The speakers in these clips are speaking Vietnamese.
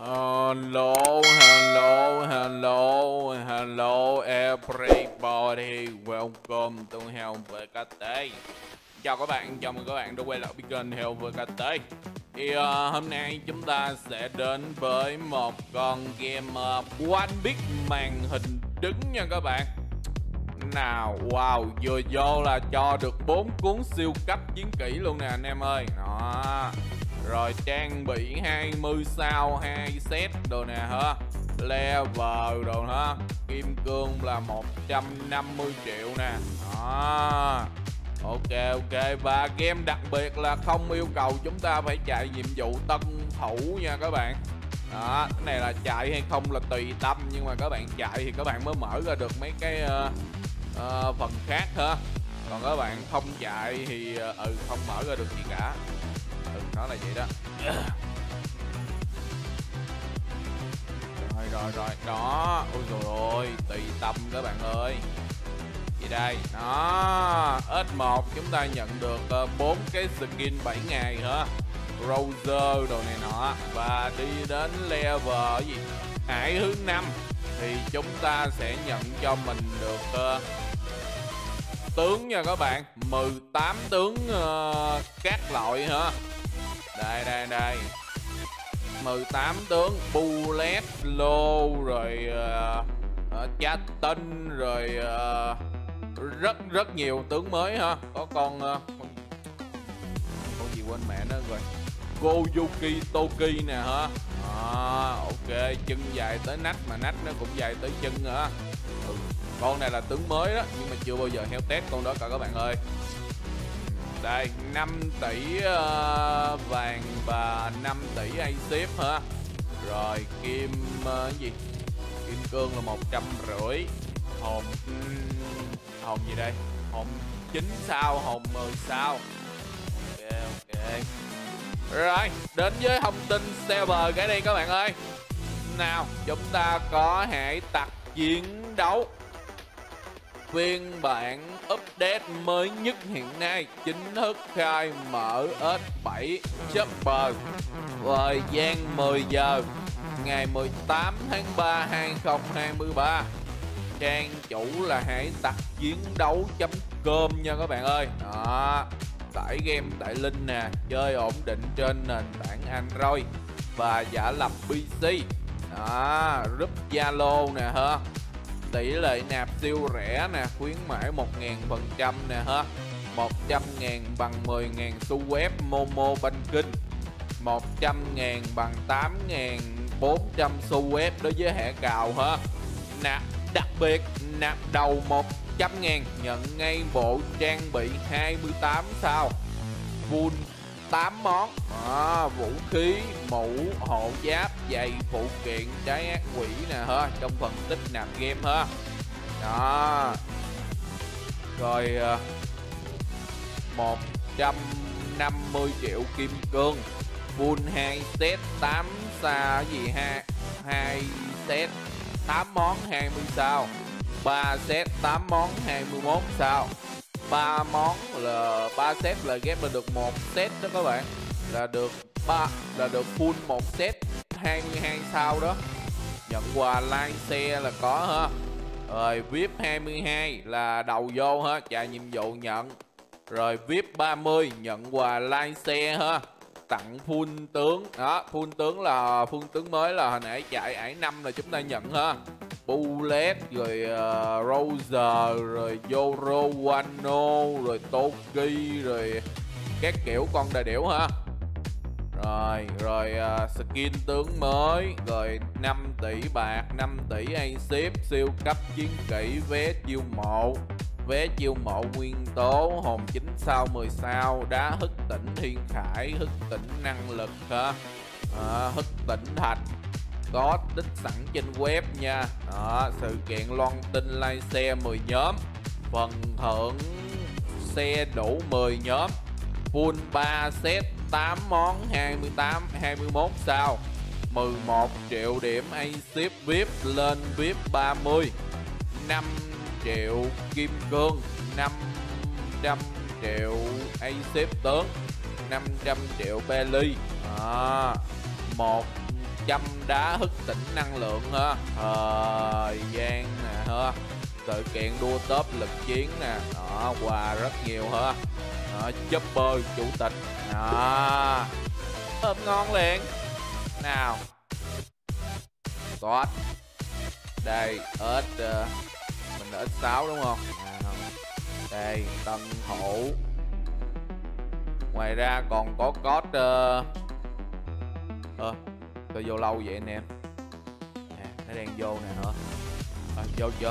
Hello, hello, hello, hello everybody. Welcome to Hell VKT. Chào các bạn, chào mừng các bạn đã quay lại với kênh Hell VKT. Thì hôm nay chúng ta sẽ đến với một con game One Piece màn hình đứng nha các bạn. Nào, wow, vừa vô là cho được 4 cuốn siêu cấp chiến kỹ luôn nè anh em ơi. Đó. Rồi trang bị 20 sao 2 set đồ nè ha. Level đồ ha. Kim cương là 150 triệu nè. Đó. Ok. Và game đặc biệt là không yêu cầu chúng ta phải chạy nhiệm vụ tân thủ nha các bạn. Đó, cái này là chạy hay không là tùy tâm, nhưng mà các bạn chạy thì các bạn mới mở ra được mấy cái phần khác ha. Còn các bạn không chạy thì không mở ra được gì cả. Nó là vậy đó. Rồi đó. Ôi trời ơi, tùy tâm các bạn ơi. Vậy đây, đó, S1 chúng ta nhận được 4 cái skin 7 ngày hả? Roger đồ này nọ. Và đi đến level gì? Hải hướng 5 thì chúng ta sẽ nhận cho mình được tướng nha các bạn. 18 tướng các loại hả? Đây 18 tướng bullet lô rồi Chatin rồi rất nhiều tướng mới ha. Có con gì quên mẹ nó rồi, Koyuki Toki nè hả. Ok, chân dài tới nách mà nách nó cũng dài tới chân nữa. Con này là tướng mới đó, nhưng mà chưa bao giờ heo test con đó cả các bạn ơi. Đây, 5 tỷ vàng và 5 tỷ A-ship hả? Rồi kim gì? Kim cương là 150. Hồn gì đây? Hồn 9 sao, hồn 10 sao. Ok. Rồi, đến với thông tin server cái đây các bạn ơi. Nào, chúng ta có hải tặc chiến đấu phiên bản update mới nhất hiện nay, chính thức khai mở S7 Chopper, thời gian 10 giờ ngày 18 tháng 3 2023. Trang chủ là hải tặc chiến đấu.com nha các bạn ơi. Đó, tải game tại link nè, chơi ổn định trên nền tảng Android và giả lập PC. Đó, group Zalo nè ha. Tỷ lệ nạp siêu rẻ nè, khuyến mãi 1000% nè ha. 100.000 bằng 10.000 xu web Momo Banking, 100.000 bằng 8.400 xu web đối với thẻ cào ha. Nạp đặc biệt, nạp đầu 100.000 nhận ngay bộ trang bị 28 sao full 8 món. Vũ khí, mũ, hộ giáp, giày, phụ kiện, trái ác quỷ nè ha, trong phần tích nạp game ha. Đó. Rồi 150 triệu kim cương, full 2 set 8 sao gì ha, 2 set 8 món 20 sao, 3 set 8 món 21 sao. 3 món là 3 set là ghép là được 1 set đó các bạn, là được full 1 set 22 sao đó. Nhận quà like xe là có ha. Rồi VIP 22 là đầu vô ha, chạy nhiệm vụ nhận. Rồi VIP 30 nhận quà like xe ha, tặng full tướng. Đó, full tướng là full tướng mới là hồi nãy chạy ải 5 là chúng ta nhận ha. Bullet rồi Roger rồi Zoro Wano rồi Toki rồi các kiểu con đại điểu ha. Rồi skin tướng mới, rồi 5 tỷ bạc, 5 tỷ A-ship, siêu cấp chiến kỹ, vé chiêu mộ nguyên tố, hồn 9 sao 10 sao, đá hức tỉnh thiên khải, hức tỉnh năng lực ha. Hức tỉnh thạch có tích sẵn trên web nha. Đó, sự kiện loan tin like xe 10 nhóm, phần thưởng xe đủ 10 nhóm, full 3 set 8 món 21 sao, 11 triệu điểm A-ship VIP lên VIP 30, 5 triệu kim cương, 500 triệu A-ship tướng, 500 triệu Belly. 1 100 đá hức tỉnh năng lượng ha. Thời gian nè ha. Sự kiện đua top lực chiến nè. Đó, quà rất nhiều ha. Đó, Chopper chủ tịch. Đó. Ôm ngon liền. Nào. Tốt. Đây, ếch mình là ếch 6 đúng không? Nào. Đây, Tân Hổ. Ngoài ra còn có code tôi vô lâu vậy anh em. Nó đang vô nè hả? Vô chưa?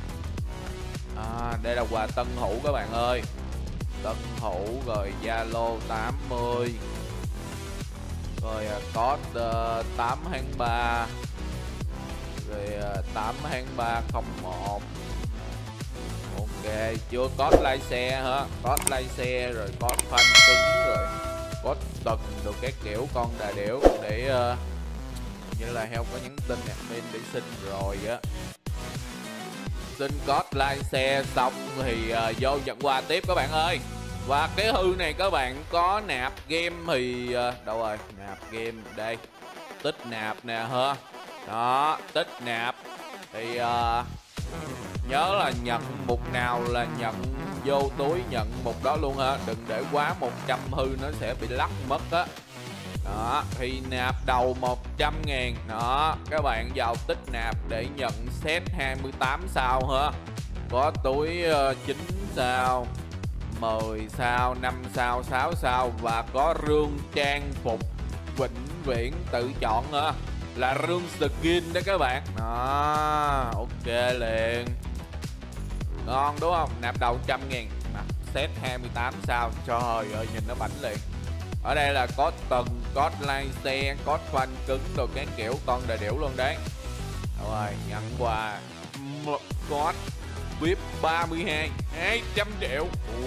Đây là quà Tân Hữu các bạn ơi. Tân Hữu rồi Zalo 80. Rồi code 8/3. Rồi 8/301. Ok, chưa code like xe hả? Code like xe rồi code phanh cứng rồi code tuần được các kiểu con đà điểu để như là heo có nhắn tin admin để xin rồi á. Xin code like xe xong thì vô nhận quà tiếp các bạn ơi. Và cái hư này các bạn có nạp game thì đâu rồi? Nạp game đây. Tích nạp nè ha. Đó, tích nạp thì nhớ là nhận mục nào là nhận vô túi nhận mục đó luôn ha. Đừng để quá 100 hư nó sẽ bị lắc mất á. Đó, thì nạp đầu 100.000. Đó, các bạn vào tích nạp để nhận set 28 sao ha. Có túi 9 sao, 10 sao, 5 sao, 6 sao. Và có rương trang phục vĩnh viễn tự chọn ha. Là rương skin đó các bạn. Đó, ok liền. Ngon đúng không? Nạp đầu 100.000 set 28 sao. Trời ơi nhìn nó bảnh liền. Ở đây là có tầng, có like xe, có phanh cứng rồi cái kiểu con đà điểu luôn đấy. Rồi nhận quà có VIP 32 200 triệu.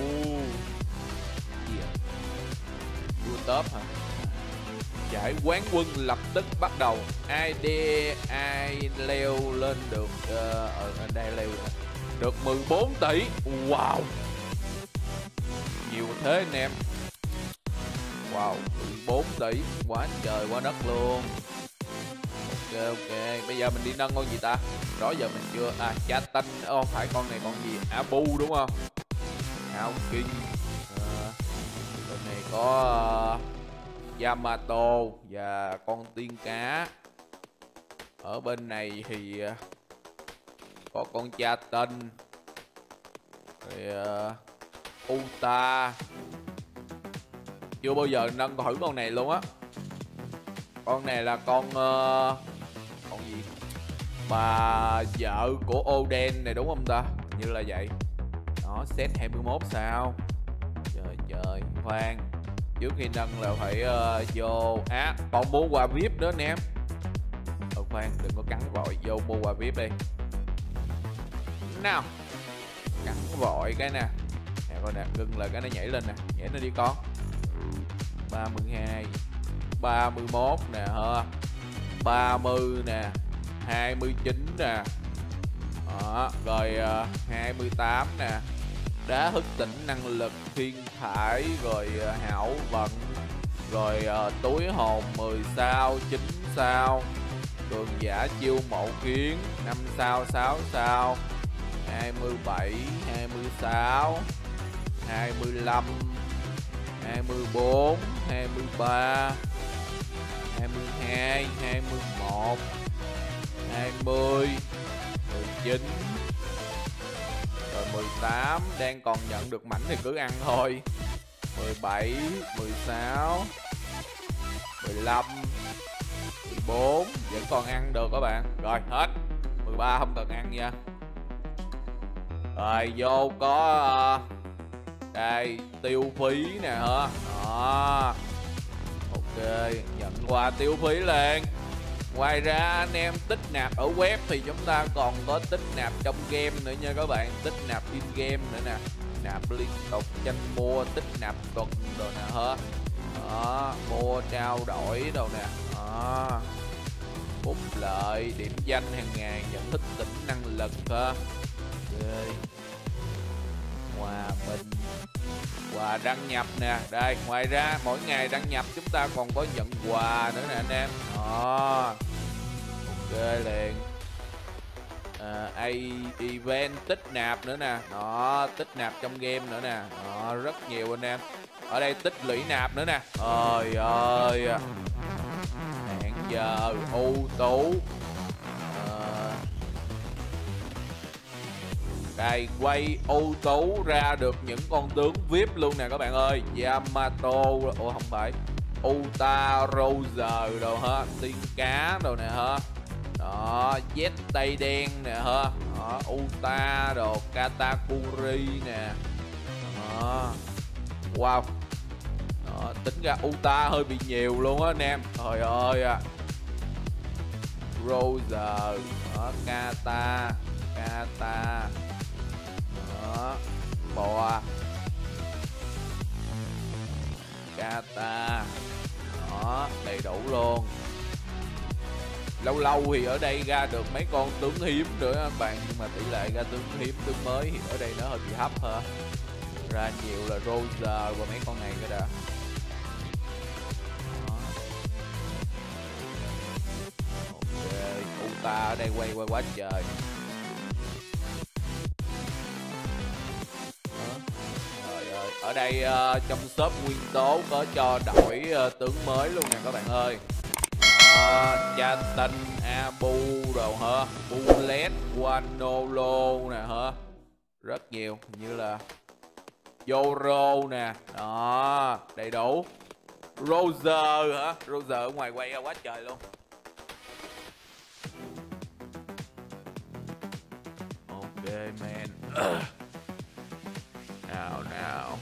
Vua top hả? Giải quán quân lập tức bắt đầu. Ai leo lên được ở đây leo được 14 tỷ. Wow, nhiều thế anh em. Wow, 14 tỷ quá trời quá đất luôn. Ok, bây giờ mình đi nâng con gì ta? Đó giờ mình chưa cha tinh. Phải con này con gì? Abu đúng không? Hào King. Bên này có Yamato và con tiên cá. Ở bên này thì có con cha tinh. Rồi Uta. Chưa bao giờ nâng thử con này luôn á. Con này là con gì? Bà vợ của Oden này đúng không ta? Như là vậy. Đó, set 21 sao. Trời, khoan. Trước khi nâng là phải vô còn mua quà VIP nữa anh em. Khoan, đừng có cắn vội, vô mua quà VIP đi. Nào. Cắn vội cái nè. Nè coi nè, ngưng là cái nó nhảy lên nè. Nhảy nó đi con. 32 31 nè ha. 30 nè. 29 nè. Đó, rồi 28 nè. Đá hức tỉnh năng lực thiên thải. Rồi hảo vận. Rồi túi hồn 10 sao 9 sao. Cường giả chiêu mộ kiến 5 sao 6 sao. 27 26 25 24 23 22 21 20 19 rồi 18. Đang còn nhận được mảnh thì cứ ăn thôi. 17 16 15 14 vẫn còn ăn được các bạn. Rồi hết. 13 không cần ăn nha. Rồi vô có đây tiêu phí nè hả. Đó. Ok, nhận quà tiêu phí lên. Ngoài ra anh em tích nạp ở web thì chúng ta còn có tích nạp trong game nữa nha các bạn. Tích nạp in game nữa nè. Nạp liên tục tranh mua, tích nạp tuần rồi nè hả. Đó, mua trao đổi đâu nè. Đó. Phúc lợi, điểm danh hàng ngày, nhận thức tỉnh năng lực ha. Ok. Hòa bình, quà đăng nhập nè. Đây, ngoài ra mỗi ngày đăng nhập chúng ta còn có nhận quà nữa nè anh em. Đó. Đó. Ok liền. Event tích nạp nữa nè. Đó, tích nạp trong game nữa nè. Đó, rất nhiều anh em. Ở đây tích lũy nạp nữa nè. Trời ơi. Hẹn giờ ưu tú. Đây, quay ưu tú ra được những con tướng VIP luôn nè các bạn ơi. Yamato, ủa không phải, Uta Roger đồ ha, tiên cá đồ nè ha. Đó, Z tay đen nè ha. Đó, Uta đồ, Katakuri nè. Đó. Wow. Đó, tính ra Uta hơi bị nhiều luôn á anh em. Trời ơi à. Roger, đó, Kata. Đó, bò. Kata. Đó, đầy đủ luôn. Lâu lâu thì ở đây ra được mấy con tướng hiếm nữa các bạn, nhưng mà tỷ lệ ra tướng hiếm tướng mới thì ở đây nó hơi bị thấp ha. Ra nhiều là Roger và mấy con này cái đã. Ok, Uta ở đây quay qua quá trời. Trời ơi, ở đây trong shop nguyên tố có cho đổi tướng mới luôn nè các bạn ơi. Chanton, Abu đồ hả, Bullet, Guanolo nè hả, rất nhiều, như là Zoro nè, đó, đầy đủ. Roger hả, Roger ở ngoài quay ra quá trời luôn. Ok man. Nào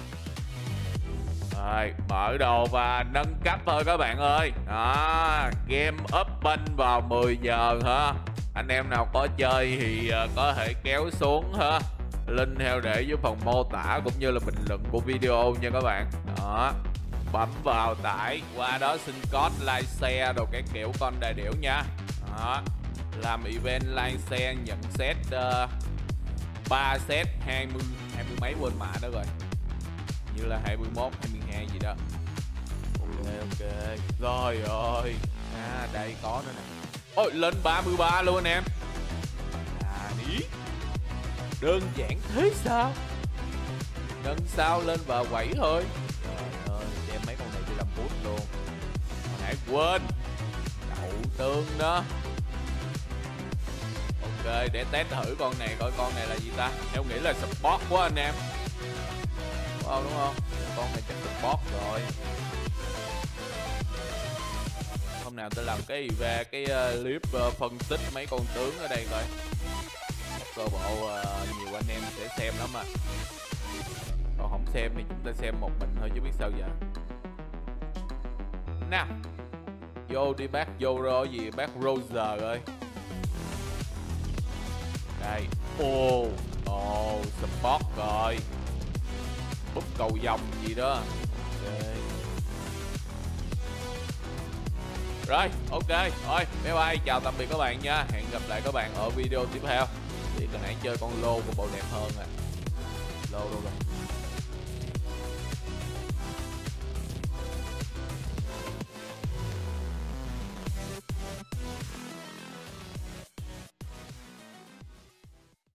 rồi, mở đồ và nâng cấp thôi các bạn ơi. Đó, game open vào 10 giờ hả. Anh em nào có chơi thì có thể kéo xuống hả. Link theo để dưới phần mô tả cũng như là bình luận của video nha các bạn. Đó, bấm vào tải, qua đó xin code like share đồ cái kiểu con đại điểu nha. Đó, làm event like share nhận set 3 set 20 mấy quên mã đó rồi, như là 21 22 gì đó. Ok rồi ơi, đây có nữa nè. Ôi lên 33 luôn anh em. Đi, đơn giản thế sao, nâng sao lên và quẩy thôi. Trời ơi, đem mấy con này đi làm boost luôn. Hồi nãy quên đậu tương đó. Ok, để test thử con này coi con này là gì ta. Em nghĩ là support quá anh em. Đúng không? Con này chắc support rồi. Hôm nào tôi làm cái về cái clip phân tích mấy con tướng ở đây coi. Cơ bộ nhiều anh em sẽ xem lắm mà. Còn không xem thì chúng ta xem một mình thôi chứ biết sao giờ. Nào, vô đi bác Zoro gì, bác Roger ơi. Đây, support rồi. Búp cầu vòng gì đó. Okay. Rồi, ok. Thôi, bye bye, chào tạm biệt các bạn nha. Hẹn gặp lại các bạn ở video tiếp theo. Thì từ nãy chơi con lô của bộ đẹp hơn à. Lô đâu rồi.